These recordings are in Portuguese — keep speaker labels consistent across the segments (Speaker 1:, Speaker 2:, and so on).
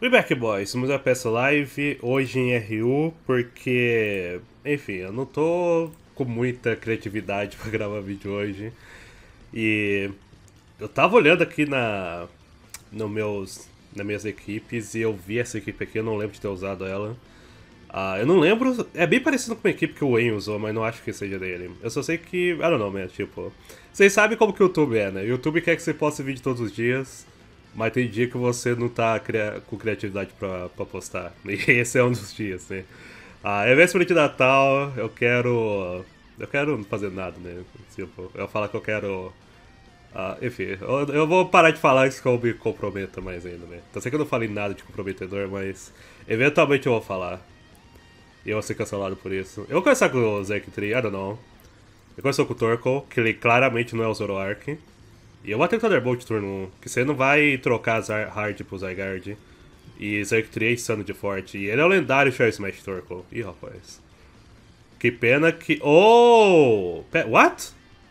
Speaker 1: We back, boys. Somos a peça live hoje em RU porque, enfim, eu não tô com muita criatividade pra gravar vídeo hoje. E eu tava olhando aqui no nas minhas equipes e eu vi essa equipe aqui, eu não lembro de ter usado ela. Eu não lembro, é bem parecido com uma equipe que o Wayne usou, mas não acho que seja dele. Eu só sei que, I don't know, man, tipo... Vocês sabem como que o YouTube é, né? O YouTube quer que você poste vídeo todos os dias, mas tem dia que você não tá com criatividade pra postar. E esse é um dos dias, né? É véspera de Natal, eu quero... Eu quero não fazer nada, né? Tipo, eu falo que eu quero... enfim, eu vou parar de falar isso que eu me comprometa mais ainda, né? Então sei que eu não falei nada de comprometedor, mas... Eventualmente eu vou falar. E eu vou ser cancelado por isso. Eu vou começar com o Zerk Tree, I don't know. Eu começo com o Torkoal, que ele claramente não é o Zoroark. E eu vou ter o Thunderbolt turno 1, que você não vai trocar Hard pro Zygarde. E Zerk Tree é insano de forte. E ele é o lendário Shell Smash Torkoal. Ih, rapaz. Que pena que... Oh! What?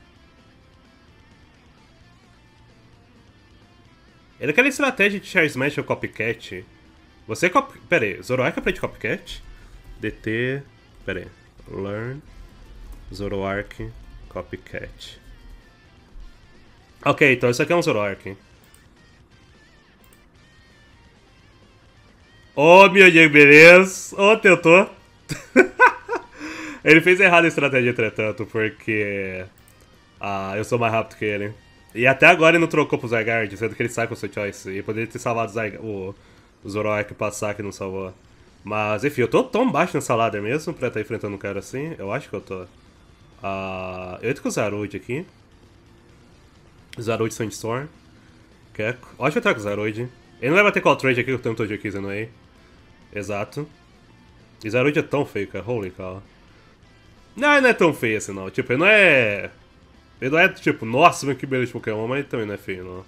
Speaker 1: Ele quer estratégia de Shell Smash ou Copycat. Você Pera aí, Zoroark aprende Copycat? DT... Pera aí. Learn... Zoroark... Copycat. Ok, então isso aqui é um Zoroark. Ô, meu Diego, beleza? Ô, tentou. Ele fez errado a estratégia, entretanto, porque... eu sou mais rápido que ele. E até agora ele não trocou pro Zygarde, sendo que ele sai com o seu choice. E poderia ter salvado o Zoroark passar que não salvou. Mas, enfim, eu tô tão baixo nessa ladder mesmo pra estar enfrentando um cara assim. Eu acho que eu tô. Eu entro com o Zarude aqui. Zarude Sandstorm. Keko. Eu acho que eu trago o Zarude. Ele não vai bater com o Outrage aqui, que eu tenho um Togekiss aqui, Zenway. Exato. E Zarude é tão feio, cara. Holy cow. Não, ele não é tão feio assim, não. Tipo, ele não é... Ele não é, tipo, nossa, que beleza de Pokémon, mas ele também não é feio, não.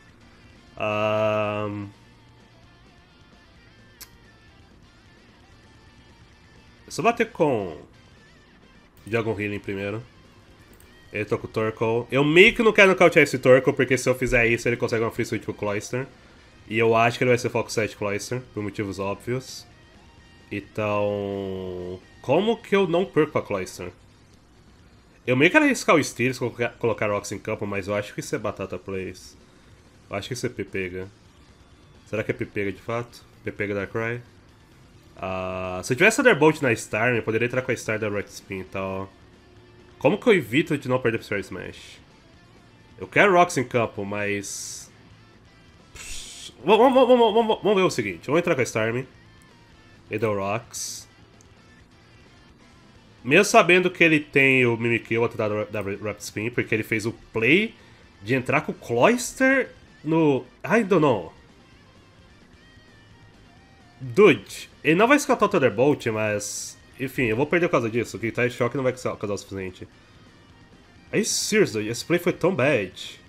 Speaker 1: Eu só bater com... Dragon Healing primeiro. Ele tô com o Torkoal. Eu meio que não quero nocautear esse Torkoal, porque se eu fizer isso, ele consegue uma free switch pro Cloyster. E eu acho que ele vai ser Foco 7 Cloyster, por motivos óbvios. Então... Como que eu não perco a Cloyster? Eu meio que quero arriscar o Steelers, colocar Rocks em campo, mas eu acho que isso é batata plays. Eu acho que isso é Pepega. Será que é Pepega de fato? Pepega da Cry? Se eu tivesse Thunderbolt na Star, eu poderia entrar com a Star da Rock Spin e tal. Como que eu evito de não perder pro Star Smash? Eu quero Rocks em campo, mas... Vamos ver o seguinte. Vamos entrar com a Starmie. Ele deu Rocks. Mesmo sabendo que ele tem o Mimikyu da Rapid Spin, porque ele fez o play de entrar com o Cloyster no... I don't know. Dude, ele não vai escatar o Thunderbolt, mas... Enfim, eu vou perder por causa disso. O Guitar Shock não vai causar o suficiente. Are you serious, dude? Esse play foi tão bad.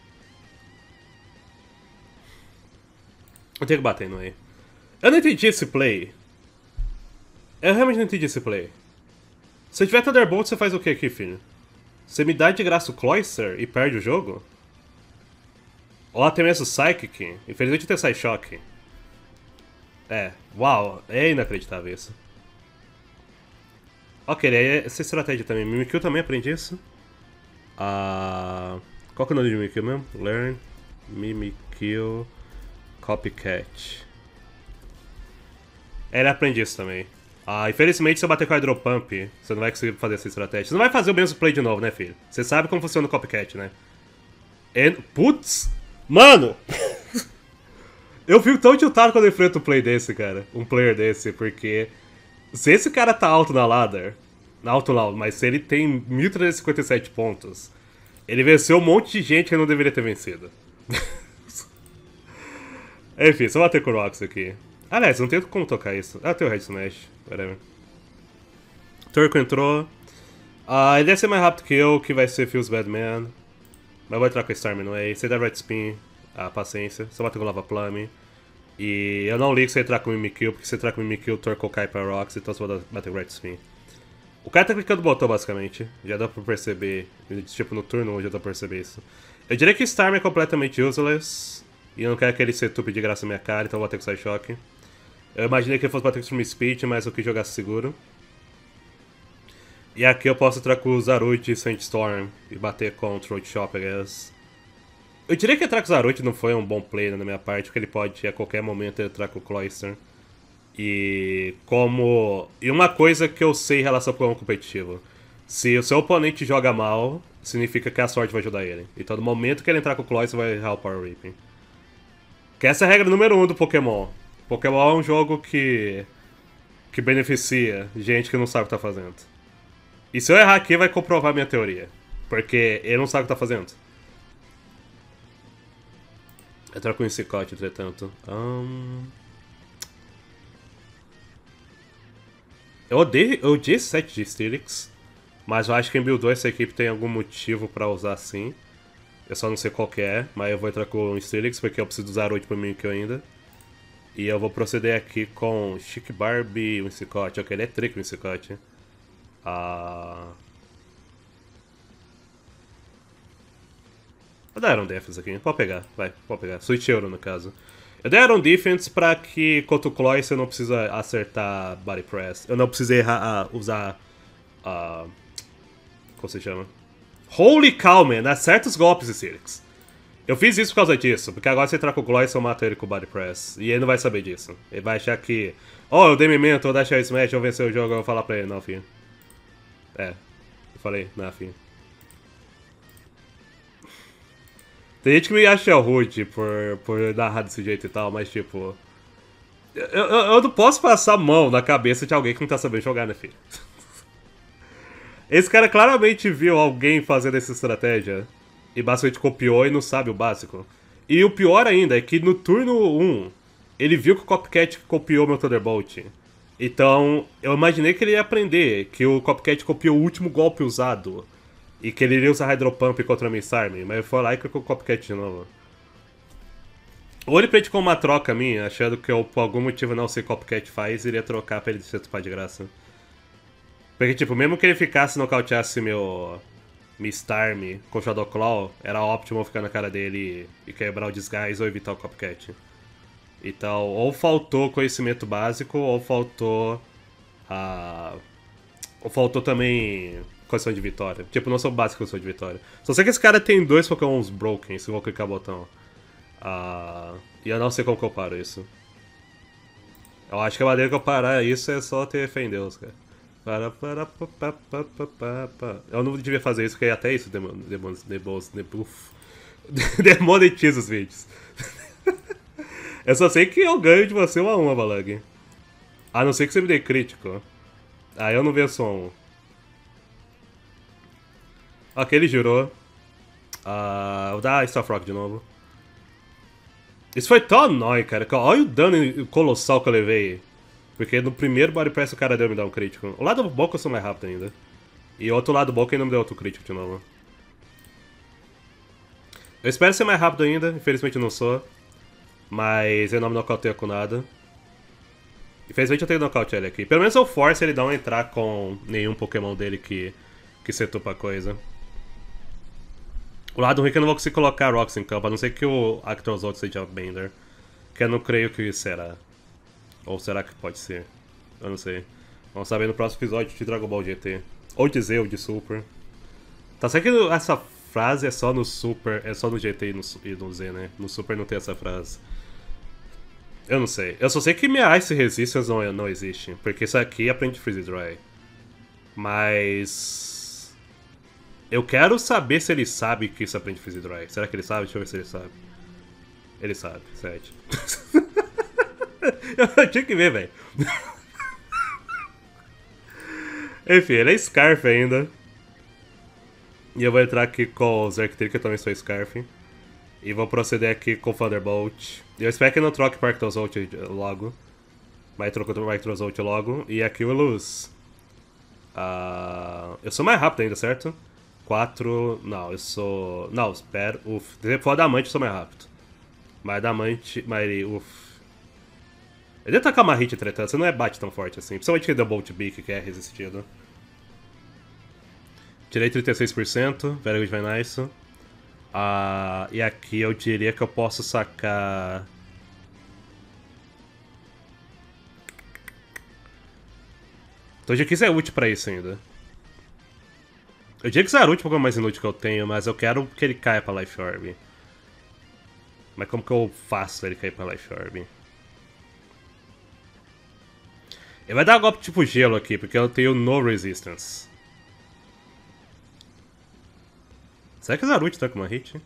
Speaker 1: Eu tenho que bater no aí. Eu não entendi esse play. Eu realmente não entendi esse play. Se tiver Thunderbolt, você faz o que aqui, filho? Você me dá de graça o Cloyster e perde o jogo? Ou até mesmo o Psychic? Infelizmente tem Psyshock. Uau, é inacreditável isso. Ok, essa estratégia também. Mimikyu também aprende isso. Qual que é o nome de Mimikyu mesmo? Learn Mimikyu Copycat. Ele aprende isso também. Infelizmente, se eu bater com a Hydropump, você não vai conseguir fazer essa estratégia. Você não vai fazer o mesmo play de novo, né, filho? Você sabe como funciona o Copycat, né? Putz! Mano! Eu fico tão tiltado quando eu enfrento um play desse, cara. Um player desse, porque... Se esse cara tá alto na ladder... Alto não, mas se ele tem 1357 pontos... Ele venceu um monte de gente que não deveria ter vencido. Enfim, só bater com o Rocks aqui. Aliás, não tem como tocar isso. Tem o Red Smash. Whatever. Turco entrou. Ele deve ser mais rápido que eu, que vai ser Feels Bad Man. Mas eu vou entrar com a Starmie no way. Você dá Red Spin. Paciência. Só bater com o Lava Plum. E eu não ligo se entrar com o Mimikyu, porque se entrar com o Mimikyu, o Turco cai pra Rocks, então só vou bater com o Red Spin. O cara tá clicando no botão, basicamente. Já dá pra perceber. Tipo, no turno já dá pra perceber isso. Eu diria que o Starmie é completamente useless. E eu não quero que ele setupe de graça na minha cara, então eu vou ter que sair choque. Eu imaginei que ele fosse bater com o Speed, mas eu quis jogar seguro. E aqui eu posso entrar com o Zarud e Sandstorm e bater com o Throat Chop, I guess. Eu diria que entrar com o Zarud não foi um bom play na minha parte, porque ele pode a qualquer momento entrar com o Cloyster. E como. E uma coisa que eu sei em relação ao programa competitivo: se o seu oponente joga mal, significa que a sorte vai ajudar ele. Então no momento que ele entrar com o Cloyster, vai errar o Power Ripping. Que essa é a regra número 1 do Pokémon. Pokémon é um jogo que beneficia gente que não sabe o que tá fazendo. E se eu errar aqui, vai comprovar minha teoria. Porque ele não sabe o que tá fazendo. Eu troco um Cicote, entretanto. Eu odiei esse set de Steelix. Mas eu acho que quem buildou essa equipe tem algum motivo pra usar assim. Eu só não sei qual que é, mas eu vou entrar com o Steelix porque eu preciso usar 8 pro Mimikyu ainda. E eu vou proceder aqui com Chic Barbie e um Cicote. Ok, ele é trick no Cicote. Vou dar Iron Defense aqui. Pode pegar, vai, pode pegar. Switch Euro, no caso. Eu dei Iron Defense pra que contra o Cloyce eu não precisa acertar Body Press. Eu não precisei usar... como se chama? Holy cow, man! Acerta os golpes de Sirix. Eu fiz isso por causa disso, porque agora se entrar com o Cloyce eu mato ele com o Body Press. E ele não vai saber disso. Ele vai achar que... Oh, eu dei Memento, eu vou dar Shell Smash, eu vou vencer o jogo, eu vou falar pra ele. Não, filho. Eu falei, não, filho. Tem gente que me acha rude por narrar desse jeito e tal, mas tipo... Eu não posso passar a mão na cabeça de alguém que não tá sabendo jogar, né, filho? Esse cara claramente viu alguém fazendo essa estratégia e basicamente copiou e não sabe o básico. E o pior ainda é que no turno 1, ele viu que o Copycat copiou meu Thunderbolt. Então, eu imaginei que ele ia aprender que o Copycat copiou o último golpe usado. E que ele iria usar Hydro Pump contra a Miss Army, mas foi lá e clicou o Copycat de novo. Ou ele praticou uma troca minha, achando que eu, por algum motivo, não sei o que o Copycat faz, iria trocar pra ele se estupar de graça. Porque, tipo, mesmo que ele ficasse e nocauteasse meu Miss Army com Shadow Claw, era ótimo ficar na cara dele e quebrar o Disguise ou evitar o Copycat. Então, ou faltou conhecimento básico, ou faltou... Ou faltou também... condição de vitória. Tipo, não sou básico condição de vitória. Só sei que esse cara tem 2 Pokémons broken, se eu vou clicar o botão. E eu não sei como que eu paro isso. Eu acho que a maneira que eu parar isso é só ter fé em Deus, cara. Eu não devia fazer isso, porque até isso demonetiza os vídeos. Eu só sei que eu ganho de você 1 a 1, Balag. A não ser que você me dê crítico. Aí eu não venço 1 a 1. Ok, ele girou. Vou dar Star Rock de novo. Isso foi tão annoying, cara. Olha o dano colossal que eu levei. Porque no primeiro Body Press o cara deu me dar um crítico. O lado bom que eu sou mais rápido ainda. E o outro lado bom que ele não me deu outro crítico de novo. Eu espero ser mais rápido ainda. Infelizmente eu não sou. Mas eu não me nocauteio com nada. Infelizmente eu tenho que nocautear ele aqui. Pelo menos eu forço ele a não entrar com nenhum Pokémon dele que setou pra coisa. O lado ruim é que eu não vou conseguir colocar Rocks em campo, a não ser que o Actorozolt seja Bender. Que eu não creio que será. Ou será que pode ser? Eu não sei. Vamos saber no próximo episódio de Dragon Ball GT. Ou de Z ou de Super. Tá certo que essa frase é só no Super, é só no GT e no Z, né? No Super não tem essa frase. Eu não sei. Eu só sei que minha Ice Resistance não existe. Porque isso aqui aprende Freeze Dry. Mas... eu quero saber se ele sabe que isso aprende Freeze Dry. Será que ele sabe? Deixa eu ver se ele sabe. Ele sabe, 7. Eu tinha que ver, velho. Enfim, ele é Scarf ainda. E eu vou entrar aqui com o Zergtr, que eu também sou Scarf. E vou proceder aqui com o Thunderbolt. Eu espero que não troque para Arctozolt logo. Mas trocou para Arctozolt logo. E aqui o Luz. Eu sou mais rápido ainda, certo? 4... não, eu sou... não, espera. Se for Adamante, eu sou mais rápido. Mas Adamante... mas ele deve tacar uma hit, entretanto. Você não bate tão forte assim. Principalmente que deu Bolt Beak, que é resistido. Tirei 36%. Very good, very nice. E aqui eu diria que eu posso sacar... Então o Jikis é útil pra isso ainda. Eu diria que Zarut é o Pokémon mais inútil que eu tenho, mas eu quero que ele caia pra Life Orb. Mas como que eu faço ele cair pra Life Orb? Ele vai dar um golpe tipo gelo aqui, porque eu tenho no resistance. Será que o Zarut tá com uma hit?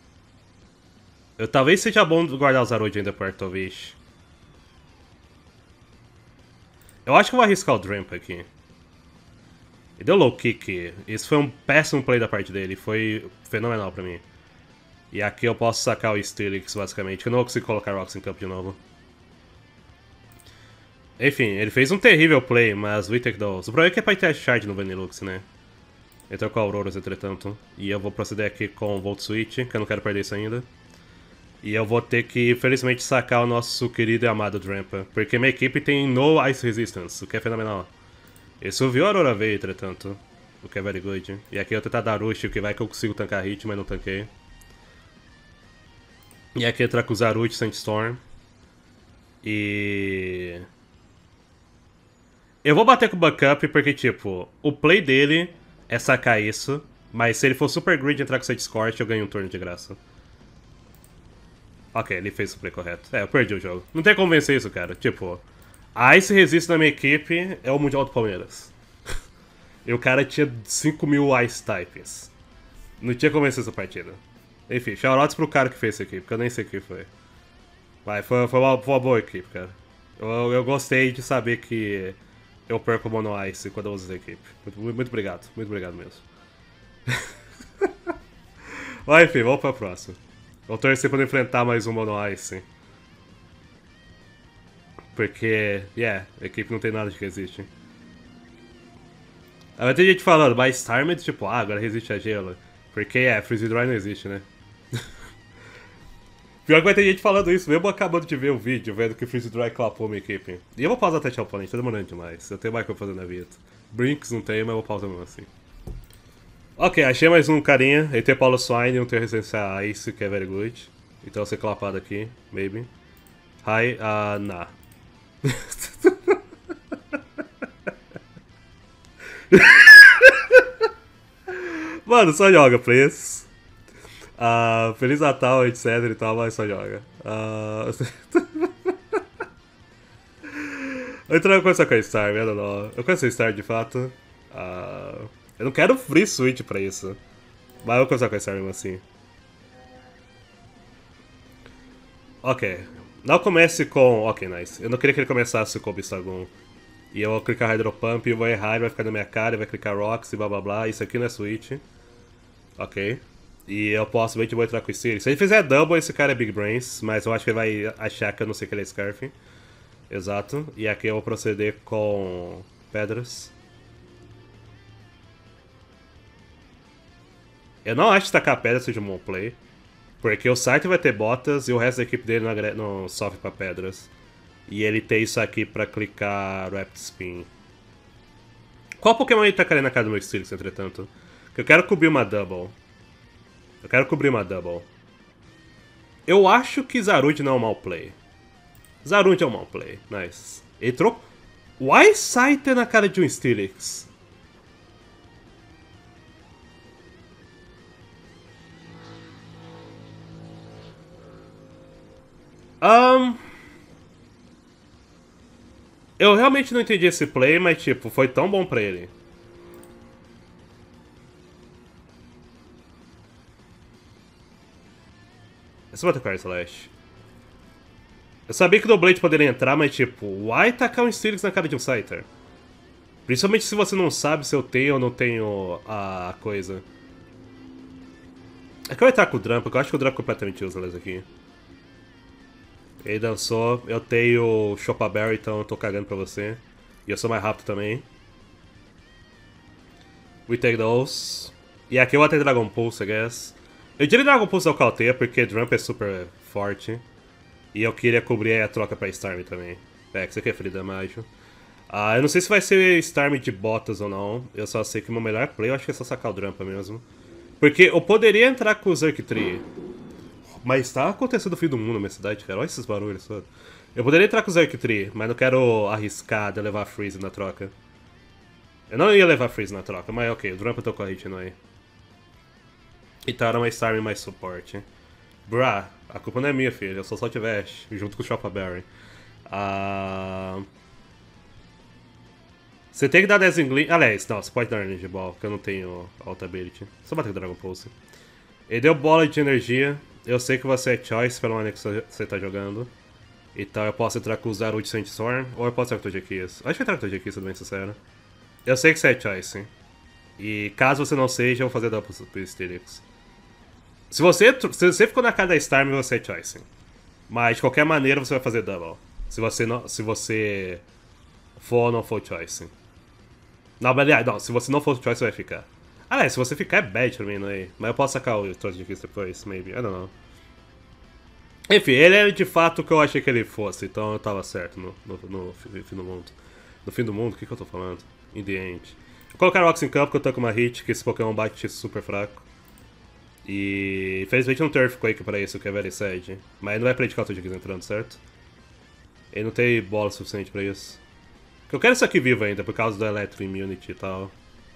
Speaker 1: Talvez seja bom guardar o Zarut ainda perto, talvez. Eu acho que eu vou arriscar o Drampa aqui. Ele deu low kick. Isso foi um péssimo play da parte dele. Foi fenomenal pra mim. E aqui eu posso sacar o Steelix, basicamente. Eu não vou conseguir colocar o Rocks em campo de novo. Enfim, ele fez um terrível play, mas we take those. O problema é que é pra ter Shard no Vanillux, né? Ele trocou a Auroras, entretanto. E eu vou proceder aqui com o Volt Switch, que eu não quero perder isso ainda. E eu vou ter que, infelizmente, sacar o nosso querido e amado Drampa. Porque minha equipe tem no Ice Resistance, o que é fenomenal. Ele subiu a Aurora Veil, entretanto. O que é very good. E aqui eu vou tentar dar Rush, o que vai que eu consigo tancar hit, mas não tanquei. E aqui eu trago o Zarut, Sandstorm. E... eu vou bater com o backup porque, tipo, o play dele é sacar isso. Mas se ele for super grid e entrar com o Sand Scorch, eu ganho um turno de graça. Ok, ele fez o play correto. É, eu perdi o jogo. Não tem como vencer isso, cara. Tipo, a Ice Resist na minha equipe é o Mundial do Palmeiras. E o cara tinha 5.000 Ice Types. Não tinha como vencer essa partida. Enfim, shoutouts pro cara que fez essa equipe, porque eu nem sei quem foi. Vai, foi uma boa equipe, cara. Eu gostei de saber que eu perco o Mono Ice quando eu uso essa equipe. Muito obrigado mesmo. Mas enfim, vamos pra próxima. Vou torcer pra não enfrentar mais um Mono Ice. Porque, a equipe não tem nada de que resiste. Vai ter gente falando, mas Starmie, tipo, agora resiste a gelo. Porque, Freeze Dry não existe, né? Pior que vai ter gente falando isso, mesmo acabando de ver o vídeo, vendo que Freeze Dry clapou minha equipe. E eu vou pausar até o oponente, tá demorando demais. Eu tenho mais coisa pra fazer na vida. Brinks não tem, mas eu vou pausar mesmo assim. Ok, achei mais um carinha. Ele tem Paulo Swine, não tem resistência a Ice, que é very good. Então eu vou ser clapado aqui, maybe. Hi, nah. Mano, só joga, please. Feliz Natal, etc e tal, mas só joga. Eu não conheço a Star, eu não. Eu conheço a Star de fato. Eu não quero free switch pra isso. Mas eu conheço a Star mesmo assim. Ok. Não comece com... ok, nice. Eu não queria que ele começasse com o Bistagon. E eu vou clicar Hydro Pump e vou errar, ele vai ficar na minha cara, vai clicar Rocks e blá blá blá. Isso aqui não é switch. Ok. E eu possivelmente vou entrar com o Steelix. Se ele fizer double, esse cara é Big Brains. Mas eu acho que ele vai achar que eu não sei que ele é Scarf. Exato. E aqui eu vou proceder com pedras. Eu não acho que tacar pedra seja um bom play. Porque o site vai ter botas e o resto da equipe dele não sofre pra pedras. E ele tem isso aqui pra clicar Rapid Spin. Qual Pokémon ele tacaria na cara do meu Steelix, entretanto? Que eu quero cobrir uma double. Eu acho que Zarud não é um mau play. Zarud é um mau play. Nice. Ele trocou... Why Scyther na cara de um Steelix? Eu realmente não entendi esse play, mas tipo, foi tão bom pra ele. Esse Watercard Slash. Eu sabia que o Doublade poderia entrar, mas tipo, why tacar um Steelix na cara de um Scyther? Principalmente se você não sabe se eu tenho ou não tenho a coisa. É que eu vou entrar com o Drampa, porque eu acho que o Drampa é completamente useless aqui. Ele dançou, eu tenho Chopa Berry, então eu tô cagando pra você. E eu sou mais rápido também. We take those. E aqui eu vou ter Dragon Pulse, I guess. Eu diria Dragon Pulse ao Calteia, porque Drampa é super forte. E eu queria cobrir a troca pra Starmie também. É, que você quer Free Damage. Eu não sei se vai ser Starmie de botas ou não. Eu só sei que o meu melhor play eu acho que é só sacar o Drampa mesmo. Porque eu poderia entrar com o Xurkitree. Mas tá acontecendo o fim do mundo na minha cidade, cara. Olha esses barulhos só. Eu poderia entrar com o Xurkitree, mas não quero arriscar de levar Freeze na troca. Eu não ia levar Freeze na troca, mas ok, o Drampa tô com a hit aí. Então era uma Starmie mais suporte. Brah, a culpa não é minha, filha. Eu só tivesse junto com o Choppa Berry. Você tem que dar Dazzling. Aliás, não, você pode dar Energy Ball, que eu não tenho Alta Ability. Só bater com Dragon Pulse. Ele deu bola de energia. Eu sei que você é choice pelo ano que você tá jogando. Então eu posso entrar com o Zarud Sandstorm, ou eu posso entrar com o Togekiss. Acho que eu entrar com o Togekiss, sendo bem sincero. Eu sei que você é choice. E caso você não seja, eu vou fazer double pro Steelix. Se você ficou na cara da Starmie, você é choice. Mas de qualquer maneira você vai fazer double. Se você for ou não for choice. Não, mas aliás, não, se você não for choice, você vai ficar. Se você ficar é bad pra mim, não é? Mas eu posso sacar o troço difícil depois, maybe. I don't know. Enfim, ele era de fato o que eu achei que ele fosse, então eu tava certo no fim do mundo. No fim do mundo? O que eu tô falando? In the end. Vou colocar o Ox em campo porque eu tô com uma hit, que esse Pokémon bate super fraco. E infelizmente não tem Earthquake pra isso, que é very sad. Mas ele não vai predicar o Togekiss entrando, certo? Ele não tem bola suficiente pra isso. Porque eu quero isso aqui vivo ainda, por causa do Electro Immunity e tal.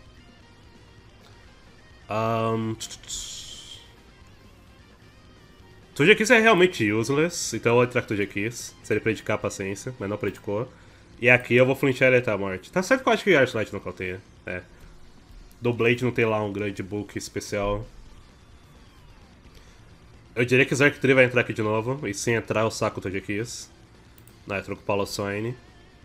Speaker 1: Togekiss é realmente useless, então eu vou entrar com Togekiss, se ele predicar a paciência, mas não predicou. E aqui eu vou flinchar ele até a morte. Tá certo que eu acho que Arclight não cauteia. Do Blade não tem lá um grande book especial. Eu diria que Zarktree vai entrar aqui de novo, e se entrar eu saco o Togekiss. Não, eu troco o Palossine.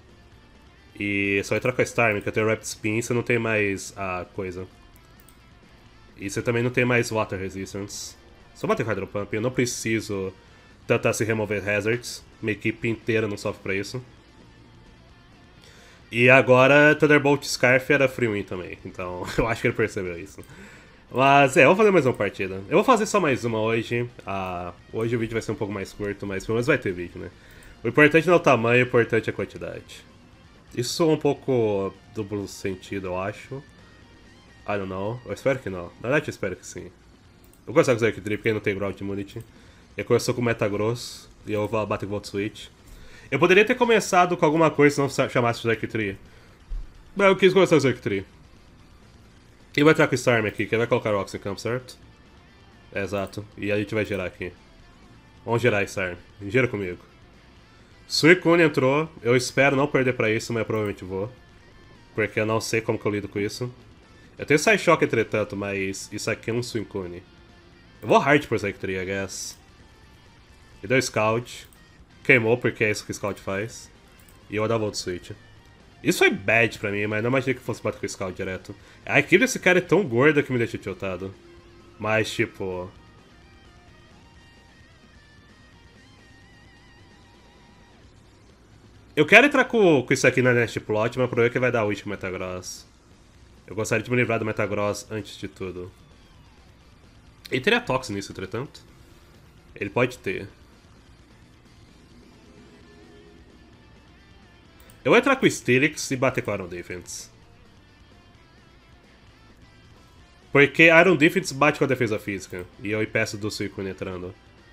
Speaker 1: E só entrar com a Starmie, que eu tenho Rapid Spin, você não tem mais a coisa. E você também não tem mais Water Resistance. Só bater com Hydro Pump, eu não preciso tentar se remover Hazards. Minha equipe inteira não sofre pra isso. E agora Thunderbolt Scarf era free win também, então eu acho que ele percebeu isso. Mas eu vou fazer mais uma partida. Eu vou fazer só mais uma hoje. Hoje o vídeo vai ser um pouco mais curto, mas pelo menos vai ter vídeo, né? O importante não é o tamanho, o importante é a quantidade. Isso soa um pouco duplo sentido, eu acho. I don't know. Eu espero que não. Na verdade, eu espero que sim. Eu gosto de Zarktree porque ele não tem Ground Immunity. Ele começou com Metagross e eu vou bater com Volt Switch. Eu poderia ter começado com alguma coisa se não chamasse de Zarktree. Mas eu quis começar com Zarktree. E vai entrar com o Starm aqui, que ele vai colocar o Ox em campo, certo? Exato. E a gente vai gerar aqui. Vamos gerar, Starm. Gira comigo. Suicune entrou. Eu espero não perder pra isso, mas eu provavelmente vou. Porque eu não sei como que eu lido com isso. Eu tenho Psyshock, entretanto, mas isso aqui é um Suicune. Eu vou hard por Zarktree, I guess. E deu Scout. Queimou, porque é isso que o Scout faz. E eu vou dar Volt Switch. Isso foi bad pra mim, mas não imaginei que fosse bater com o Scout direto. A equipe desse cara é tão gorda que me deixa tiltado. Mas, tipo... Eu quero entrar com isso aqui na Nest Plot, mas o problema é que vai dar ult pro Metagross. Eu gostaria de me livrar do Metagross antes de tudo. Ele teria Tox nisso, entretanto. Ele pode ter. Eu vou entrar com o Steelix e bater com o Iron Defense. Porque Iron Defense bate com a defesa física. E eu impeço do Suicune entrando.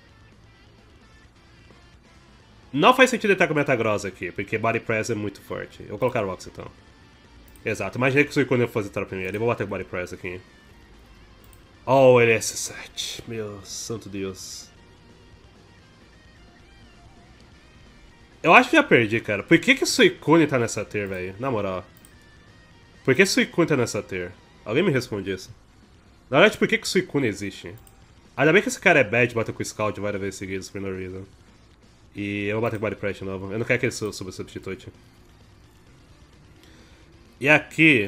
Speaker 1: Não faz sentido entrar com o Metagross aqui, porque Body Press é muito forte. Eu vou colocar o Rox então. Exato, imaginei que o Suicune ia fazer entrar primeiro. Eu vou bater com o Body Press aqui. Oh, ele é S7. Meu santo Deus. Eu acho que já perdi, cara. Por que o Suicune tá nessa tier, velho? Na moral. Por que o Suicune tá nessa tier? Alguém me responde isso. Na verdade, por que o Suicune existe? Ainda bem que esse cara é bad, bate com o Scout várias vezes seguidas, por no reason. E eu vou bater com o Body Press de novo. Eu não quero que ele suba substitute. E aqui...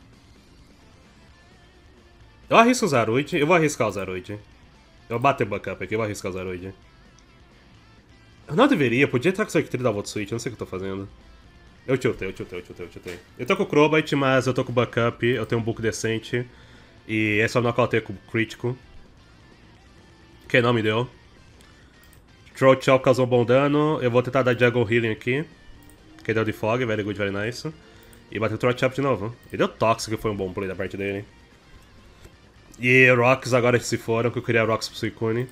Speaker 1: Eu arrisco o Zarud. Eu vou arriscar o Zarud. Eu vou bater o backup aqui, eu vou arriscar o Zarud. Eu não deveria, podia entrar com o Zarktree da Volt Switch, eu não sei o que eu tô fazendo. Eu tiltei. Eu tô com o Crobat, mas eu tô com o backup, eu tenho um book decente. E é só nocauteio com o crítico. Que não me deu. Throat Chop causou um bom dano, eu vou tentar dar Jungle Healing aqui. Que deu de Fog, very good, very nice. E bater o Throat Chop de novo. Ele deu Toxic, que foi um bom play da parte dele. E Rocks agora se foram, que eu queria Rocks pro Suicune.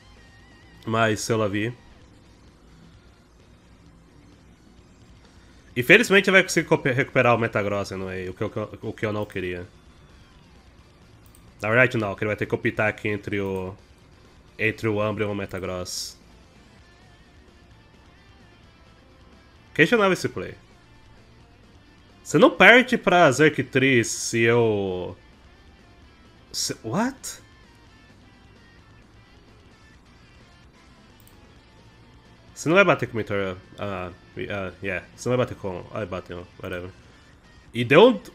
Speaker 1: Mas se eu la vi. Infelizmente vai conseguir recuperar o Metagross no Way, o que eu não queria. Na verdade não, que ele vai ter que optar aqui entre o Umbreon e o Metagross. Questionável esse play. Você não perde pra Xerxes se eu... What? Você não vai bater com o Mentor... yeah. Você não vai bater com... Ah, bateu, whatever. E deu um...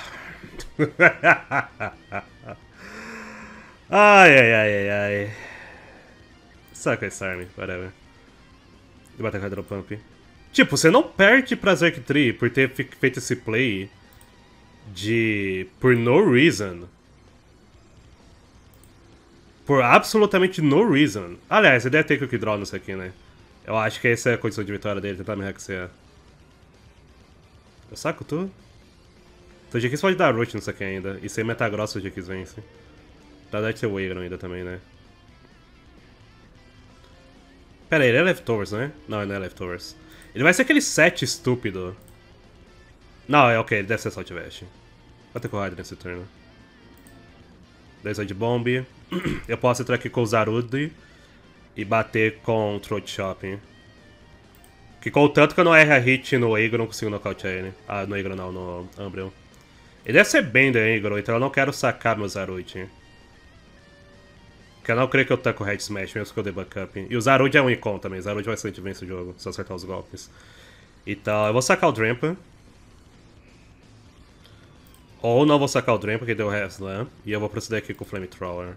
Speaker 1: ai. Saca esse Army, whatever. E bater com a Hydropump. Tipo, você não perde pra Xerxes por ter feito esse play por no reason. Por absolutamente no reason. Aliás, ele deve ter Quick Draw nisso aqui, né? Eu acho que essa é a condição de vitória dele, tentar me hexear. Eu saco tudo? Então o GX pode dar root nisso aqui ainda. E sem Metagross o GX vence. Tá, deve ter o Wagon ainda também, né? Pera aí, ele é Leftovers, né? Não, ele não é Leftovers. Ele vai ser aquele 7 estúpido. Não, é ok, ele deve ser Saltvest. Vou ter coragem nesse turno. 2 de Bomb. Eu posso entrar aqui com o Zarude e bater com o Throat Shopping. Que contanto que eu não erre a hit no Aggro, eu não consigo nocautear ele. Ah, no Aggro não, no Umbreon. Ele deve ser bem da Aggro, então eu não quero sacar meu Zarude. Porque eu não creio que eu tanco o Head Smash, mesmo que eu dê backup. E o Zarude é um icon também, o Zarude vai ser vence o jogo, se eu acertar os golpes. Então eu vou sacar o Drampa. Ou não vou sacar o Drampa, que deu Slam. E eu vou proceder aqui com o Flamethrower.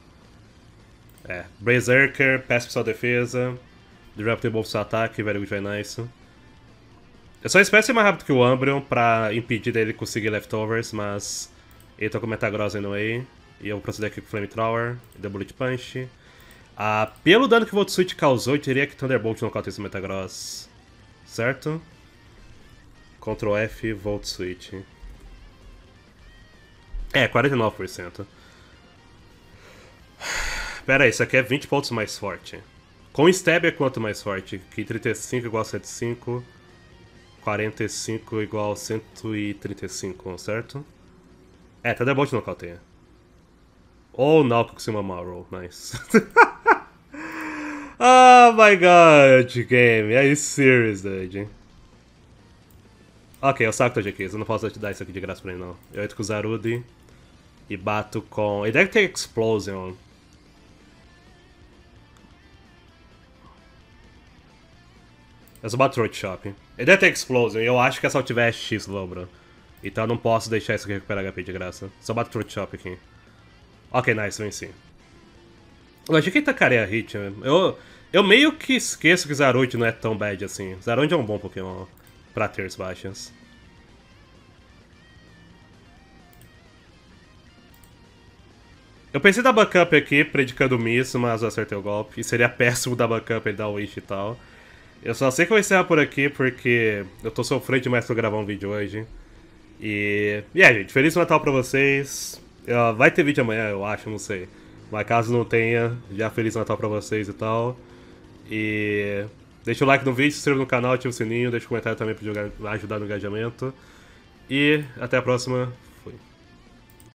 Speaker 1: Berserker, peço sua defesa. Drop tem bom seu ataque, very good, very nice. Eu só espero ser mais rápido que o Umbreon pra impedir dele conseguir Leftovers, mas ele tá com Metagross anyway. E eu vou proceder aqui com o Flamethrower, The Bullet Punch. Pelo dano que o Volt Switch causou, eu diria que Thunderbolt nocauteia esse Metagross. Certo? Ctrl F, Volt Switch. 49%. Pera aí, isso aqui é 20 pontos mais forte. Com Stab é quanto mais forte? Que 35 igual a 105, 45 igual a 135, certo? Thunderbolt nocauteia. Ou Knock com cima Marrow, nice. Oh my god, game, are you serious, dude? Ok, eu saco o GX, eu não posso te dar isso aqui de graça pra ele não. Eu entro com o Zarude e bato com... Ele deve ter Explosion. Eu só bato Throat Shop. Ele deve ter Explosion e eu acho que é só tiver X Lobro. Então eu não posso deixar isso aqui recuperar HP de graça. Só bato Throat Shop aqui. Ok, nice, venci. Eu achei que ele tacaria a hit, né? Eu meio que esqueço que Zarude não é tão bad assim. Zarude é um bom Pokémon pra tiers baixas. Eu pensei dar backup aqui, predicando miss, mas eu acertei o golpe. E seria péssimo dar backup e dar wish e tal. Eu só sei que eu vou encerrar por aqui porque eu tô sofrendo demais pra gravar um vídeo hoje. E gente, Feliz Natal pra vocês. Vai ter vídeo amanhã, eu acho, não sei. Mas caso não tenha, já Feliz Natal pra vocês e tal. E deixa o like no vídeo, se inscreva no canal, ativa o sininho, deixa um comentário também pra ajudar no engajamento. E até a próxima.